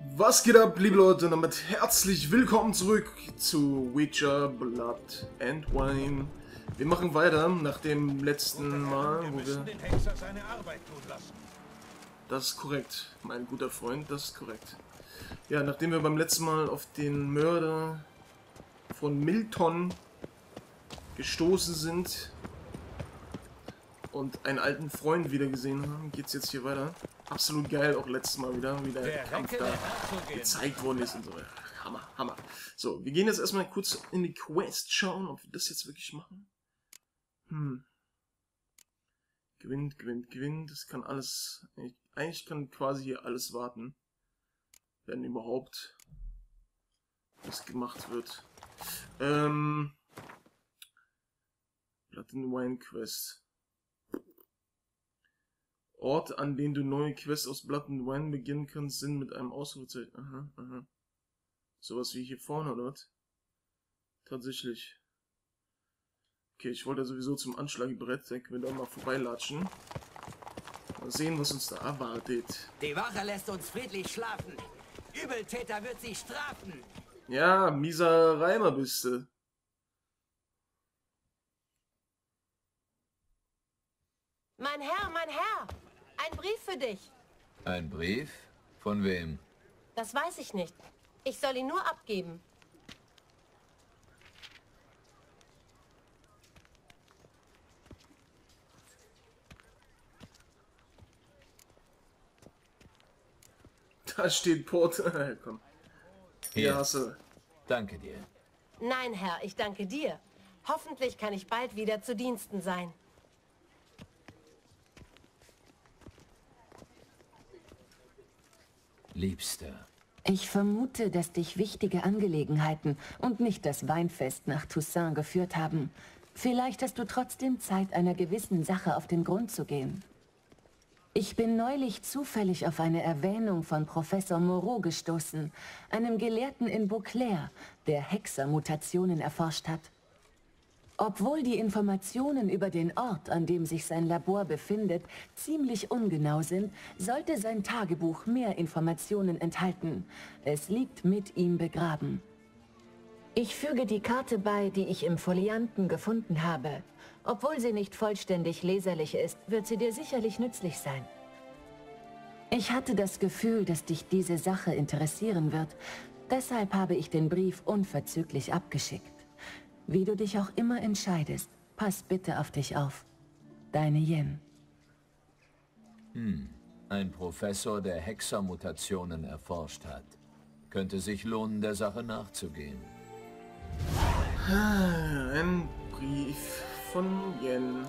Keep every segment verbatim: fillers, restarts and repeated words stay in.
Was geht ab, liebe Leute, und damit herzlich willkommen zurück zu Witcher Blood and Wine. Wir machen weiter nach dem letzten Mal, wo wir... den Hexer seine Arbeit tun lassen. Das ist korrekt, mein guter Freund, das ist korrekt. Ja, nachdem wir beim letzten Mal auf den Mörder von Milton gestoßen sind und einen alten Freund wieder gesehen haben, geht's jetzt hier weiter. Absolut geil, auch letztes Mal wieder, wie der, der Kampf da gezeigt worden ist und so. Hammer, Hammer. So, wir gehen jetzt erstmal kurz in die Quest schauen, ob wir das jetzt wirklich machen. Hm. Gewinnt, gewinnt, gewinnt. Das kann alles... Eigentlich kann quasi hier alles warten. Wenn überhaupt das gemacht wird. Ähm... Blood and Wine Quest. Ort, an denen du neue Quests aus Blood and Wine beginnen kannst, sind mit einem Ausrufezeichen. Aha, aha. Sowas wie hier vorne, oder was? Tatsächlich. Okay, ich wollte ja sowieso zum Anschlagbrett, da können wir da mal vorbeilatschen. Mal sehen, was uns da erwartet. Die Wache lässt uns friedlich schlafen. Übeltäter wird sie strafen. Ja, mieser Reimer bist du. Mein Herr, mein Herr! Ein Brief für dich. Ein Brief? Von wem? Das weiß ich nicht. Ich soll ihn nur abgeben. Da steht Port. Komm. Hier hast du. Danke dir. Nein, Herr, ich danke dir. Hoffentlich kann ich bald wieder zu Diensten sein. Liebster. Ich vermute, dass dich wichtige Angelegenheiten und nicht das Weinfest nach Toussaint geführt haben. Vielleicht hast du trotzdem Zeit, einer gewissen Sache auf den Grund zu gehen. Ich bin neulich zufällig auf eine Erwähnung von Professor Moreau gestoßen, einem Gelehrten in Beauclair, der Hexermutationen erforscht hat. Obwohl die Informationen über den Ort, an dem sich sein Labor befindet, ziemlich ungenau sind, sollte sein Tagebuch mehr Informationen enthalten. Es liegt mit ihm begraben. Ich füge die Karte bei, die ich im Folianten gefunden habe. Obwohl sie nicht vollständig leserlich ist, wird sie dir sicherlich nützlich sein. Ich hatte das Gefühl, dass dich diese Sache interessieren wird. Deshalb habe ich den Brief unverzüglich abgeschickt. Wie du dich auch immer entscheidest, pass bitte auf dich auf. Deine Yen. Hm. Ein Professor, der Hexermutationen erforscht hat. Könnte sich lohnen, der Sache nachzugehen. Ein Brief von Yen.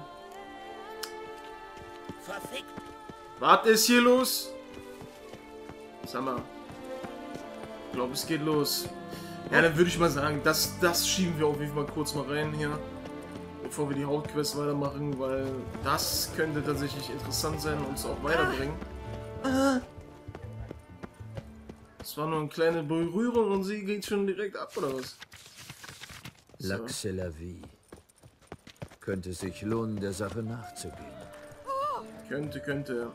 Verfickt. Was ist hier los? Sag mal. Ich glaube, es geht los. Ja, dann würde ich mal sagen, das, das schieben wir auf jeden Fall kurz mal rein hier. Bevor wir die Hauptquest weitermachen, weil das könnte tatsächlich interessant sein und uns auch weiterbringen. Ah. Das war nur eine kleine Berührung und sie geht schon direkt ab, oder was? So. L'accès la vie. Könnte sich lohnen, der Sache nachzugehen. Könnte, könnte.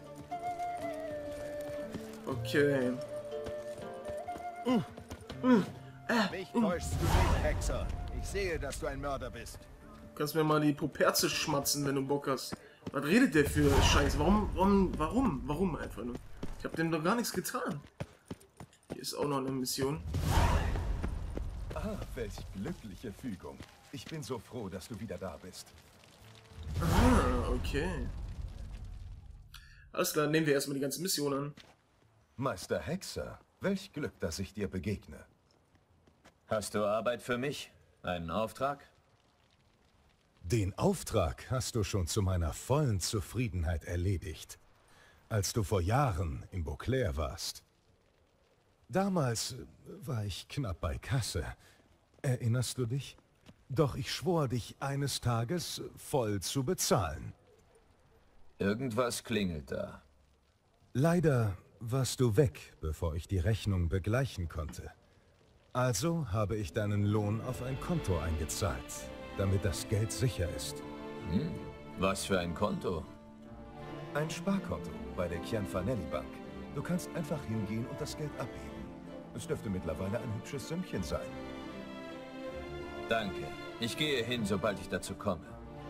Okay. Mm. Mm. Mich täuschst du nicht, Hexer. Ich sehe, dass du ein Mörder bist. Du kannst mir mal die Puperze schmatzen, wenn du Bock hast. Was redet der für Scheiß? Warum, warum, warum, warum einfach nur? Ich habe dem doch gar nichts getan. Hier ist auch noch eine Mission. Ah, welch glückliche Fügung. Ich bin so froh, dass du wieder da bist. Ah, okay. Alles klar, nehmen wir erstmal die ganze Mission an. Meister Hexer, welch Glück, dass ich dir begegne. Hast du Arbeit für mich? Einen Auftrag? Den Auftrag hast du schon zu meiner vollen Zufriedenheit erledigt, als du vor Jahren in Beauclair warst. Damals war ich knapp bei Kasse. Erinnerst du dich? Doch ich schwor dich eines Tages voll zu bezahlen. Irgendwas klingelt da. Leider warst du weg, bevor ich die Rechnung begleichen konnte. Also habe ich deinen Lohn auf ein Konto eingezahlt, damit das Geld sicher ist. Hm, was für ein Konto? Ein Sparkonto bei der Chianfanelli Bank. Du kannst einfach hingehen und das Geld abheben. Es dürfte mittlerweile ein hübsches Sümmchen sein. Danke. Ich gehe hin, sobald ich dazu komme.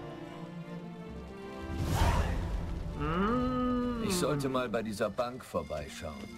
Mm. Ich sollte mal bei dieser Bank vorbeischauen.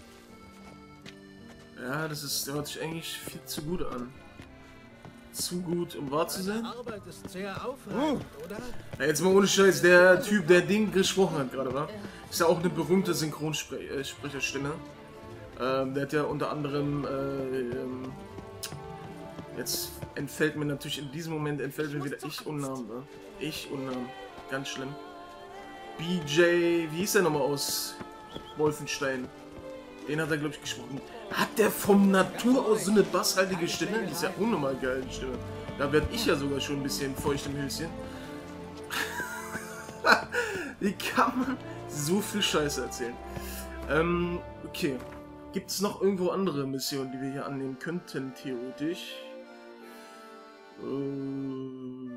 Ja, das ist, hört sich eigentlich viel zu gut an. Zu gut, um wahr zu sein. Arbeit ist sehr aufregend, Oh. oder? Ja, jetzt mal ohne Scheiß, der Typ, der Ding gesprochen hat gerade, war, ist ja auch eine berühmte Synchronsprecherstimme. Ähm, der hat ja unter anderem, äh, ähm, jetzt entfällt mir natürlich in diesem Moment, entfällt mir wieder Ich und Namen, ne? Ich und Namen, ganz schlimm. B J, wie hieß der nochmal aus Wolfenstein? Den hat er, glaube ich, gesprochen. Hat der vom Natur aus so eine basshaltige Stimme? Die ist ja unnormal geil, die Stimme. Da werde ich ja sogar schon ein bisschen feucht im Höschen. Wie kann man so viel Scheiße erzählen? Ähm, okay. Gibt es noch irgendwo andere Missionen, die wir hier annehmen könnten, theoretisch? Äh,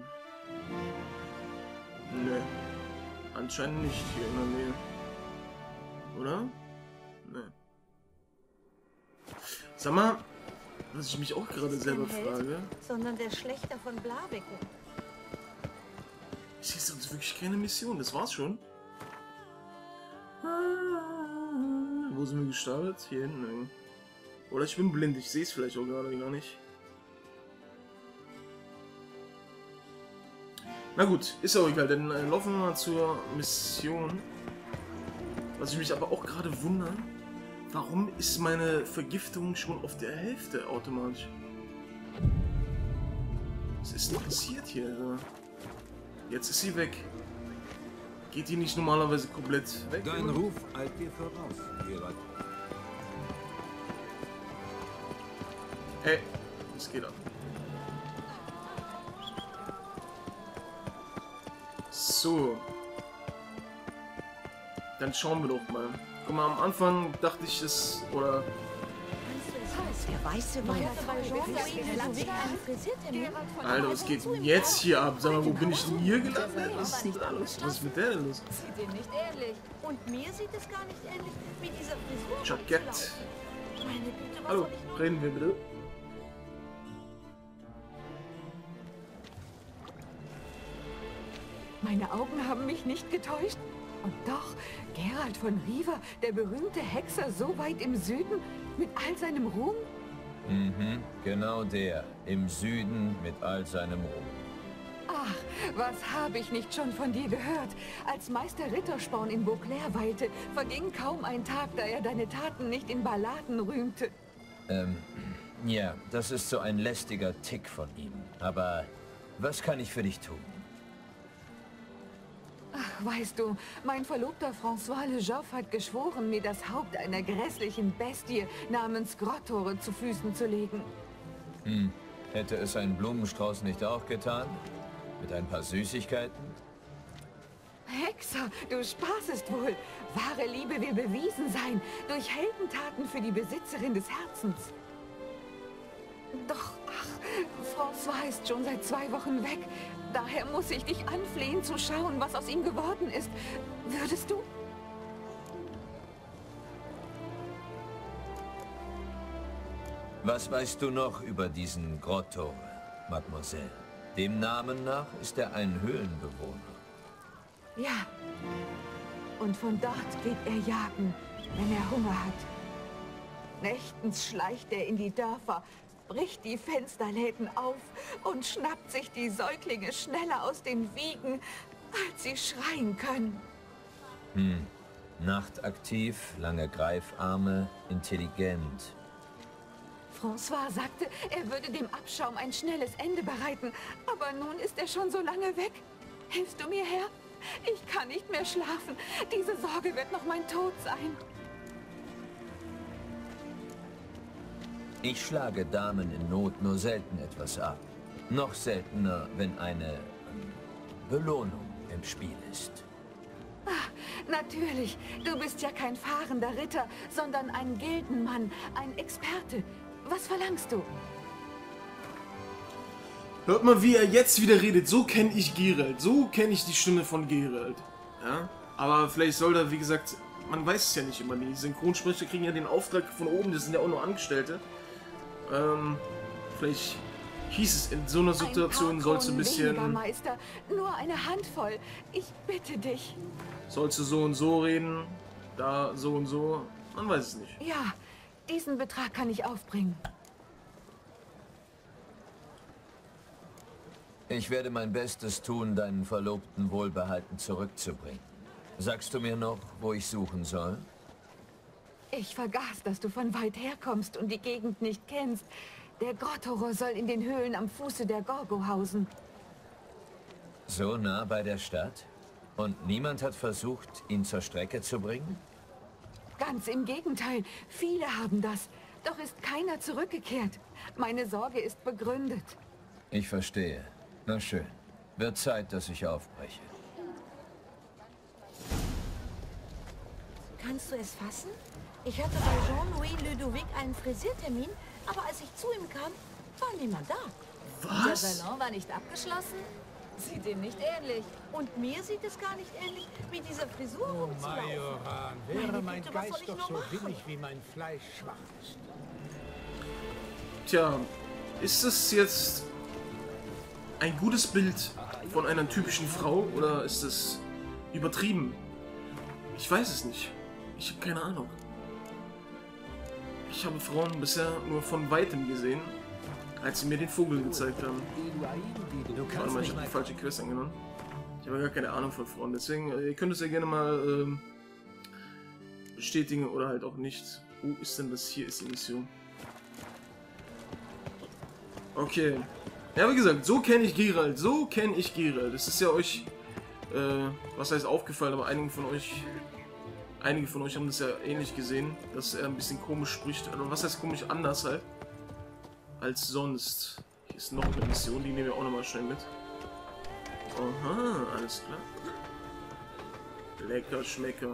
ne. Anscheinend nicht hier in der Nähe. Oder? Ne. Sag mal, was ich mich auch gerade selber frage. Sondern der Schlechter von Blaviken. Ich sehe sonst wirklich keine Mission, das war's schon. Wo sind wir gestartet? Hier hinten. Oder ich bin blind, ich sehe es vielleicht auch gerade gar nicht. Na gut, ist auch egal, dann äh, laufen wir mal zur Mission. Was ich mich aber auch gerade wundere, warum ist meine Vergiftung schon auf der Hälfte automatisch? Was ist denn passiert hier? Jetzt ist sie weg. Geht die nicht normalerweise komplett weg? Dein oder? Ruf eilt dir voraus, Geralt. Hey, was geht ab? So. Dann schauen wir doch mal. Guck mal, am Anfang dachte ich es, oder... Der weiße Wein. Alter, was geht denn jetzt hier ab? Sag mal, wo bin ich denn hier gelandet? Was ist denn da los? Was ist mit der denn los? Sieht dem nicht ähnlich. Und mir sieht es gar nicht ähnlich wie dieser Frisur. Jackett. Meine Güte, was Hallo, soll ich noch? reden wir bitte. Meine Augen haben mich nicht getäuscht. Und doch, Geralt von Riva, der berühmte Hexer so weit im Süden, mit all seinem Ruhm? Mhm, genau der. Im Süden mit all seinem Ruhm. Ach, was habe ich nicht schon von dir gehört? Als Meister Rittersporn in Beauclair weilte, verging kaum ein Tag, da er deine Taten nicht in Balladen rühmte. Ähm, ja, das ist so ein lästiger Tick von ihm. Aber was kann ich für dich tun? Ach, weißt du, mein Verlobter François Le Joff hat geschworen, mir das Haupt einer grässlichen Bestie namens Grottore zu Füßen zu legen. Hm, hätte es ein Blumenstrauß nicht auch getan? Mit ein paar Süßigkeiten? Hexer, du spaßest wohl. Wahre Liebe will bewiesen sein, durch Heldentaten für die Besitzerin des Herzens. Doch, ach, François ist schon seit zwei Wochen weg. Daher muss ich dich anflehen, zu schauen, was aus ihm geworden ist. Würdest du? Was weißt du noch über diesen Grottore, Mademoiselle? Dem Namen nach ist er ein Höhlenbewohner. Ja. Und von dort geht er jagen, wenn er Hunger hat. Nächtens schleicht er in die Dörfer, bricht die Fensterläden auf und schnappt sich die Säuglinge schneller aus den Wiegen, als sie schreien können. Hm. Nachtaktiv, lange Greifarme, intelligent. François sagte, er würde dem Abschaum ein schnelles Ende bereiten. Aber nun ist er schon so lange weg. Hilfst du mir, Herr? Ich kann nicht mehr schlafen. Diese Sorge wird noch mein Tod sein. Ich schlage Damen in Not nur selten etwas ab. Noch seltener, wenn eine ähm, Belohnung im Spiel ist. Ach, natürlich. Du bist ja kein fahrender Ritter, sondern ein Gildenmann, ein Experte. Was verlangst du? Hört mal, wie er jetzt wieder redet. So kenne ich Geralt. So kenne ich die Stimme von Geralt. Ja? Aber vielleicht soll er, wie gesagt, man weiß es ja nicht immer. Die Synchronsprecher kriegen ja den Auftrag von oben, das sind ja auch nur Angestellte. Ähm, vielleicht hieß es, in so einer Situation sollst du ein bisschen... Weniger, Meister. Nur eine Handvoll. Ich bitte dich. Sollst du so und so reden, da so und so, man weiß es nicht. Ja, diesen Betrag kann ich aufbringen. Ich werde mein Bestes tun, deinen Verlobten wohlbehalten zurückzubringen. Sagst du mir noch, wo ich suchen soll? Ich vergaß, dass du von weit her kommst und die Gegend nicht kennst. Der Grottorer soll in den Höhlen am Fuße der Gorgo hausen. So nah bei der Stadt? Und niemand hat versucht, ihn zur Strecke zu bringen? Ganz im Gegenteil. Viele haben das. Doch ist keiner zurückgekehrt. Meine Sorge ist begründet. Ich verstehe. Na schön. Wird Zeit, dass ich aufbreche. Kannst du es fassen? Ich hatte bei Jean-Louis Ludovic einen Frisiertermin, aber als ich zu ihm kam, war niemand da. Was? Der Salon war nicht abgeschlossen? Sieht ihm nicht ähnlich. Und mir sieht es gar nicht ähnlich, mit dieser Frisur Oh, rumzulaufen. Majoran, wäre mein Güte, was soll Geist ich doch nur so machen? willig, wie mein Fleisch schwach ist. Tja, ist es jetzt ein gutes Bild von einer typischen Frau oder ist es übertrieben? Ich weiß es nicht. Ich habe keine Ahnung. Ich habe Frauen bisher nur von Weitem gesehen, als sie mir den Vogel gezeigt haben. Warte mal, ich habe die falsche Quest angenommen. Ich habe gar keine Ahnung von Frauen, deswegen, ihr könnt es ja gerne mal ähm, bestätigen oder halt auch nicht. Wo ist denn das? Hier ist die Mission. Okay. Ja, wie gesagt, so kenne ich Geralt. So kenne ich Geralt. Das ist ja euch, äh, was heißt aufgefallen, aber einigen von euch, einige von euch haben das ja ähnlich gesehen, dass er ein bisschen komisch spricht. Also was heißt komisch anders halt, als sonst. Hier ist noch eine Mission, die nehmen wir auch nochmal schnell mit. Aha, alles klar. Lecker, schmecker.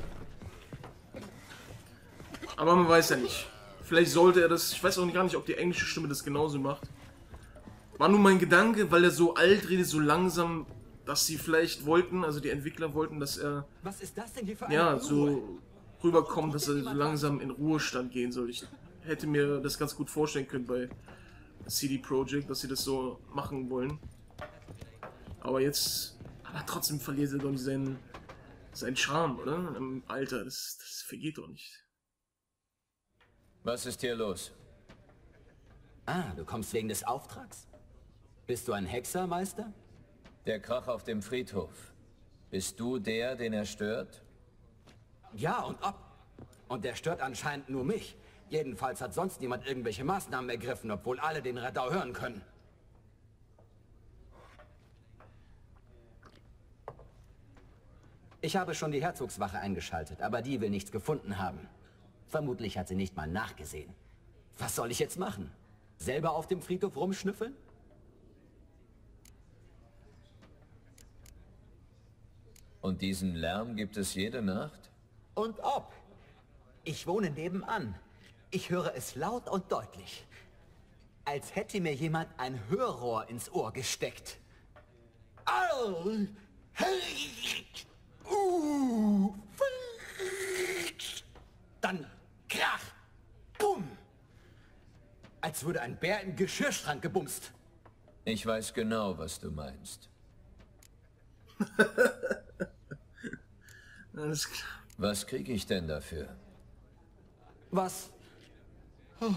Aber man weiß ja nicht. Vielleicht sollte er das, ich weiß auch gar nicht, ob die englische Stimme das genauso macht. War nur mein Gedanke, weil er so alt redet, so langsam, dass sie vielleicht wollten, also die Entwickler wollten, dass er Was ist das denn hier für eine ja Ruhe? so rüberkommt, dass er so langsam in Ruhestand gehen soll. Ich hätte mir das ganz gut vorstellen können bei C D Projekt, dass sie das so machen wollen. Aber jetzt, aber trotzdem verliert er doch nicht seinen, seinen Charme, oder? Im Alter, das, das vergeht doch nicht. Was ist hier los? Ah, du kommst wegen des Auftrags? Bist du ein Hexer, Meister? Der Krach auf dem Friedhof. Bist du der, den er stört? Ja, und ob. Und der stört anscheinend nur mich. Jedenfalls hat sonst niemand irgendwelche Maßnahmen ergriffen, obwohl alle den Radau hören können. Ich habe schon die Herzogswache eingeschaltet, aber die will nichts gefunden haben. Vermutlich hat sie nicht mal nachgesehen. Was soll ich jetzt machen? Selber auf dem Friedhof rumschnüffeln? Und diesen Lärm gibt es jede Nacht? Und ob. Ich wohne nebenan. Ich höre es laut und deutlich. Als hätte mir jemand ein Hörrohr ins Ohr gesteckt. Au! Uh! Dann krach! Bumm! Als würde ein Bär im Geschirrschrank gebumst. Ich weiß genau, was du meinst. Alles klar. Was kriege ich denn dafür? Was? Oh.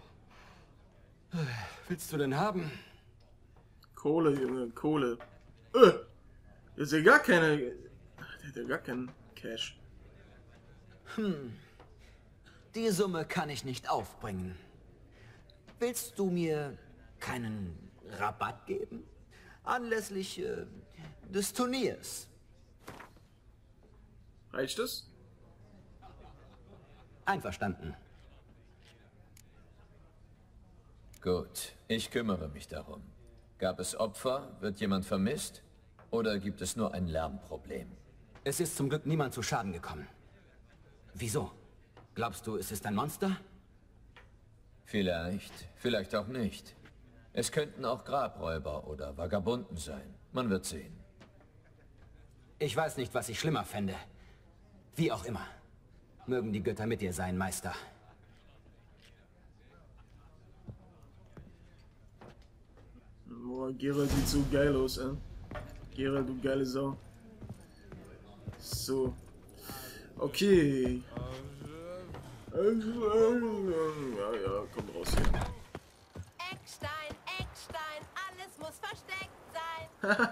Willst du denn haben? Kohle, Junge, Kohle. Äh, das ist ja gar keine... Der hat ja gar keinen Cash. Hm. Die Summe kann ich nicht aufbringen. Willst du mir keinen Rabatt geben? Anlässlich äh, des Turniers. Reicht das? Einverstanden. Gut, ich kümmere mich darum. Gab es Opfer? Wird jemand vermisst? Oder gibt es nur ein Lärmproblem? Es ist zum Glück niemand zu Schaden gekommen. Wieso? Glaubst du, es ist ein Monster? Vielleicht, vielleicht auch nicht. Es könnten auch Grabräuber oder Vagabunden sein. Man wird sehen. Ich weiß nicht, was ich schlimmer fände. Wie auch immer. Mögen die Götter mit dir sein, Meister. Boah, Geralt sieht so geil aus, ey. Geralt, du geile Sau. So. Okay. Ja, ja, komm raus hier. Eckstein, Eckstein, alles muss versteckt sein.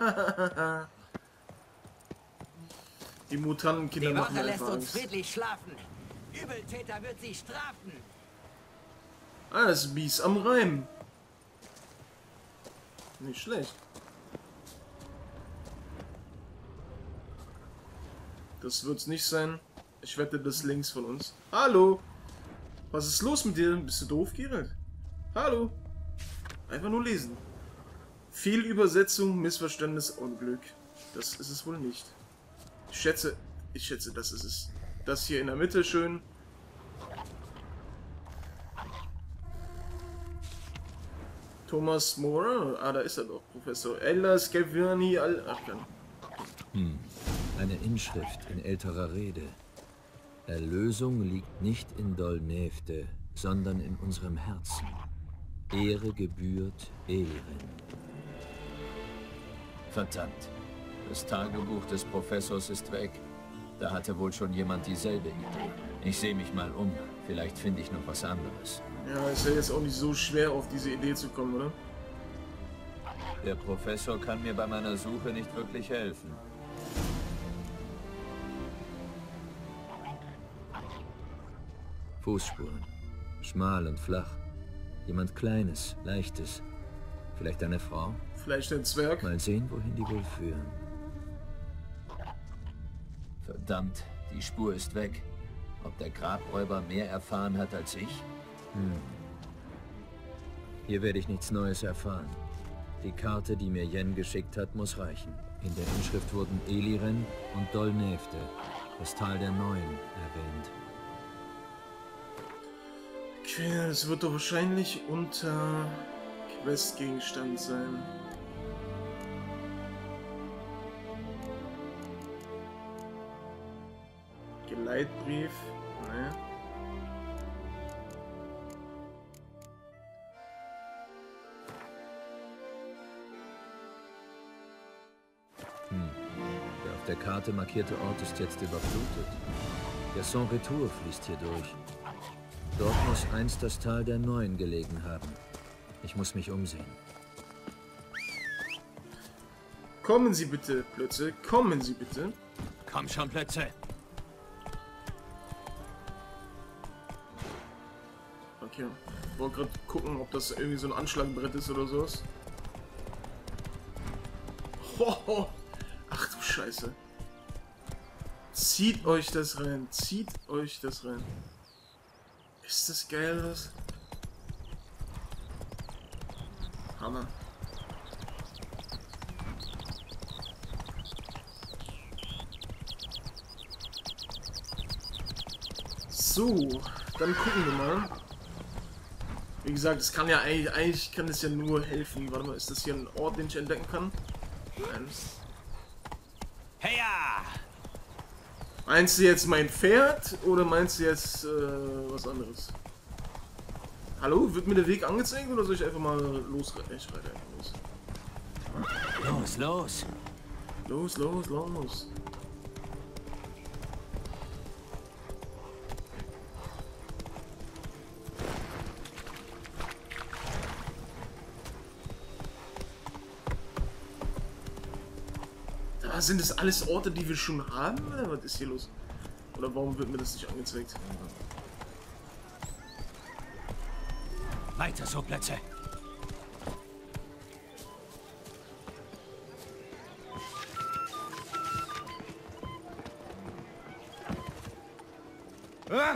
Die Mutantenkinder Die machen Wache lässt einfach uns Angst. friedlich schlafen. Übeltäter wird sie strafen. Ah, das ist Bies am Reim. Nicht schlecht. Das wird's nicht sein. Ich wette, das links von uns. Hallo! Was ist los mit dir? Bist du doof, Geralt? Hallo! Einfach nur lesen. Viel Übersetzung, Missverständnis, Unglück. Das ist es wohl nicht. Ich schätze, ich schätze, das ist es. Das hier in der Mitte schön. Thomas More? Ah, da ist er doch, Professor. Ella Scaviani al... Ach, dann. Hm. Eine Inschrift in älterer Rede. Erlösung liegt nicht in Dolnefte, sondern in unserem Herzen. Ehre gebührt Eliren. Verdammt. Das Tagebuch des Professors ist weg. Da hatte wohl schon jemand dieselbe Idee. Ich sehe mich mal um. Vielleicht finde ich noch was anderes. Ja, ist ja jetzt auch nicht so schwer, auf diese Idee zu kommen, oder? Der Professor kann mir bei meiner Suche nicht wirklich helfen. Fußspuren. Schmal und flach. Jemand Kleines, Leichtes. Vielleicht eine Frau? Vielleicht ein Zwerg? Mal sehen, wohin die wohl führen. Verdammt, die Spur ist weg. Ob der Grabräuber mehr erfahren hat als ich? Hm. Hier werde ich nichts Neues erfahren. Die Karte, die mir Yen geschickt hat, muss reichen. In der Inschrift wurden Eliren und Dolnefte, das Tal der Neuen, erwähnt. Okay, es wird doch wahrscheinlich unter Questgegenstand sein. Geleitbrief? Ne. Hm. Der auf der Karte markierte Ort ist jetzt überflutet. Der Sans Retour fließt hier durch. Dort muss einst das Tal der Neuen gelegen haben. Ich muss mich umsehen. Kommen Sie bitte, Plötze. Kommen Sie bitte. Komm schon, Plötze. Okay. Ich wollte gerade gucken, ob das irgendwie so ein Anschlagbrett ist oder sowas. Hoho. Ach du Scheiße. Zieht euch das rein. Zieht euch das rein. Ist das geil, das? Hammer. So, dann gucken wir mal. Wie gesagt, es kann ja eigentlich, eigentlich kann es ja nur helfen. Warte mal, ist das hier ein Ort, den ich entdecken kann? Nein. Heya! Meinst du jetzt mein Pferd oder meinst du jetzt äh, was anderes? Hallo, wird mir der Weg angezeigt oder soll ich einfach mal losreiten? Ich reite einfach los. Los, los! Los, los, los! Da sind es alles Orte, die wir schon haben? Oder was ist hier los? Oder warum wird mir das nicht angezeigt? Weiter so, Plätze! Ah!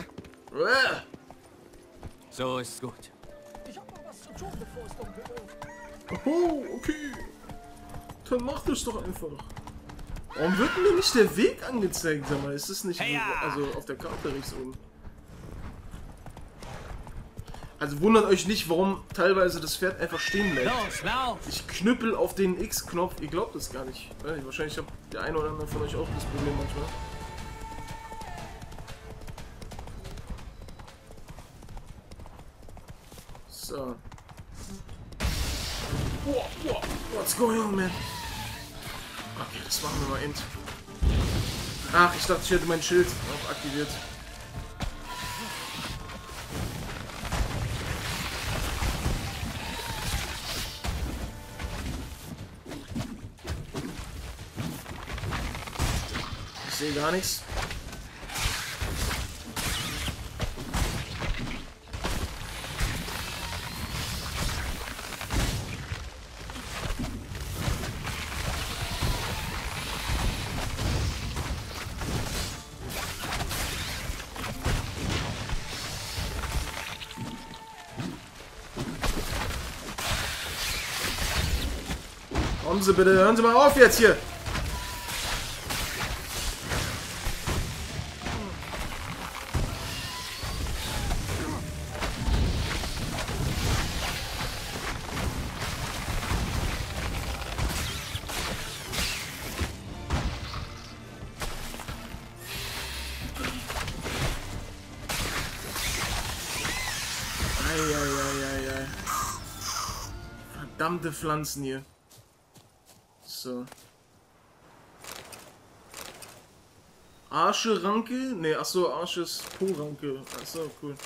So ist gut. Ich hab noch was zu tun, bevor es dunkel wird. Oh, okay. Dann mach das doch einfach. Warum wird mir nicht der Weg angezeigt? Sag mal, ist das nicht Heya! also auf der Karte rechts oben? Also wundert euch nicht, warum teilweise das Pferd einfach stehen bleibt. Los, lauf! Ich knüppel auf den X-Knopf. Ihr glaubt das gar nicht. Wahrscheinlich hat der eine oder andere von euch auch das Problem manchmal. So. What's going on, man? Okay, das machen wir mal eben. Ach, ich dachte, ich hätte mein Schild auch aktiviert. Ich sehe gar nichts. Kommen Sie bitte, hören Sie mal auf jetzt hier! Eieieiei. Verdammte Pflanzen hier. So. Arscheranke? Ne, achso, Arsches Po-Ranke. Achso, cool.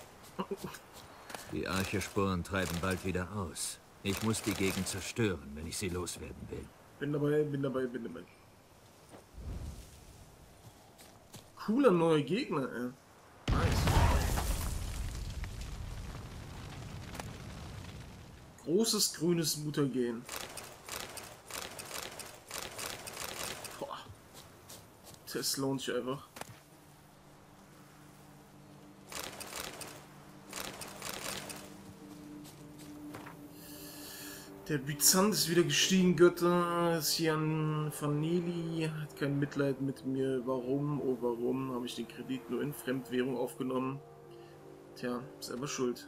Die Archesporen treiben bald wieder aus. Ich muss die Gegend zerstören, wenn ich sie loswerden will. Bin dabei, bin dabei, bin dabei. Cooler neuer Gegner, ey. Nice. Großes grünes Mutagen. Das lohnt sich einfach. Der Byzant ist wieder gestiegen, Götter. Sian Vanelli hat kein Mitleid mit mir. Warum? Oh, warum habe ich den Kredit nur in Fremdwährung aufgenommen? Tja, selber schuld.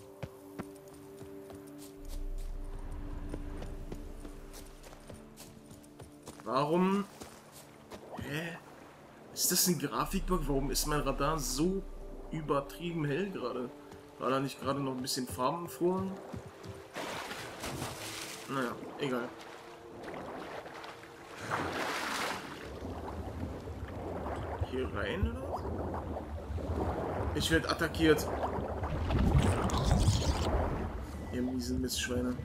Warum? Hä? Ist das ein Grafikbug? Warum ist mein Radar so übertrieben hell gerade? War da nicht gerade noch ein bisschen Farben vor? Naja, egal. Hier rein, oder? Ich werde attackiert. Ihr miesen Mistschweine.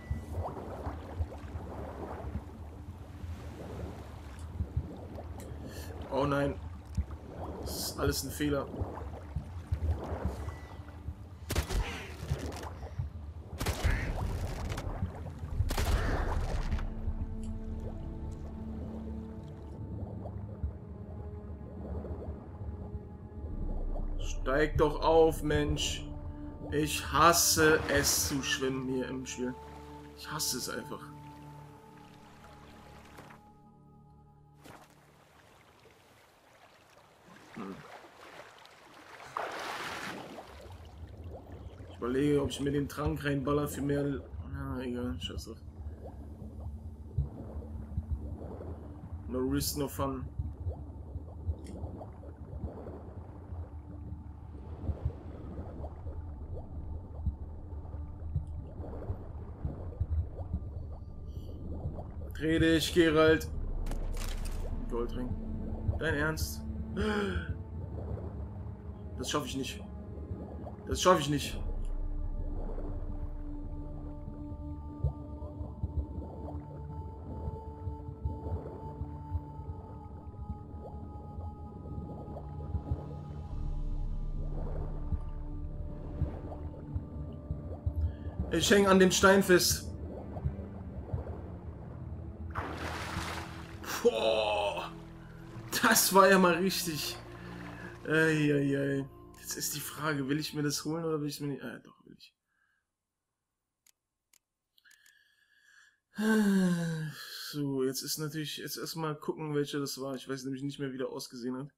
Oh nein. Das ist alles ein Fehler. Steig doch auf, Mensch. Ich hasse es zu schwimmen hier im Spiel. Ich hasse es einfach. Hm. Ich überlege, ob ich mir den Trank reinballer für mehr... Na, egal, scheiß drauf. No risk, no fun. Dreh dich, Geralt. Goldring. Dein Ernst? Das schaffe ich nicht. Das schaffe ich nicht. Ich hänge an dem Stein fest. Boah, das war ja mal richtig. Eieiei. Jetzt ist die Frage, will ich mir das holen oder will ich es mir nicht? Ah, doch, will ich. So, jetzt ist natürlich, jetzt erstmal gucken, welcher das war. Ich weiß nämlich nicht mehr, wie der ausgesehen hat.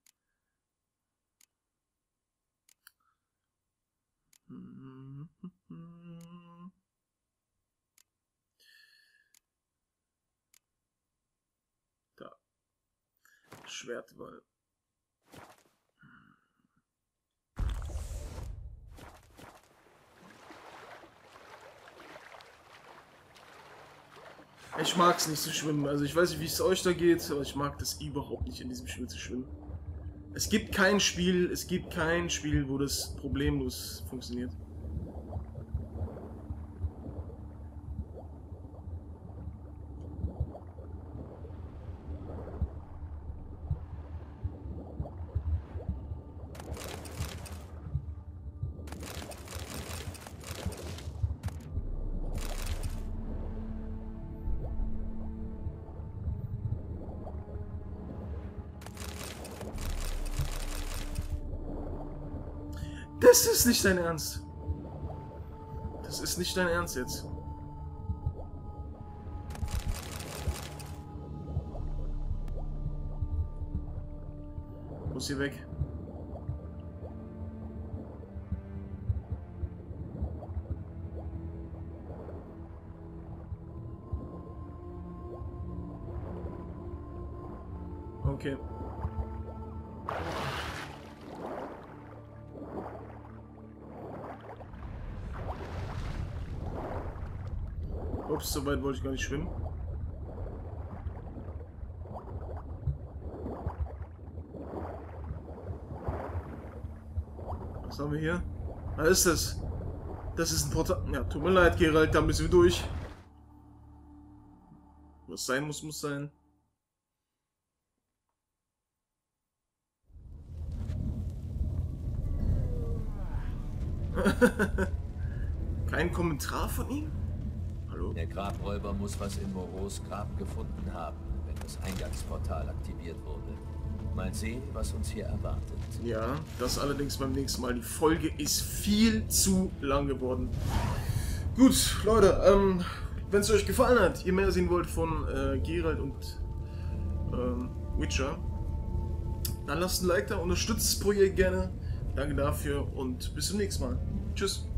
Da. Schwertwall. Ich mag es nicht zu schwimmen. Also ich weiß nicht, wie es euch da geht, aber ich mag das überhaupt nicht, in diesem Spiel zu schwimmen. Es gibt kein Spiel, es gibt kein Spiel, wo das problemlos funktioniert. Das ist nicht dein Ernst. Das ist nicht dein Ernst jetzt. Muss hier weg. Okay. Ups, so weit wollte ich gar nicht schwimmen. Was haben wir hier? Was ist das? Das ist ein Portal. Ja, tut mir leid, Geralt, da müssen wir durch. Was sein muss, muss sein. Kein Kommentar von ihm? Hallo? Der Grabräuber muss was in Moreaus Grab gefunden haben, wenn das Eingangsportal aktiviert wurde. Mal sehen, was uns hier erwartet. Ja, das allerdings beim nächsten Mal. Die Folge ist viel zu lang geworden. Gut, Leute, ähm, wenn es euch gefallen hat, ihr mehr sehen wollt von äh, Geralt und ähm, Witcher, dann lasst ein Like da, unterstützt das Projekt gerne. Danke dafür und bis zum nächsten Mal. Tschüss.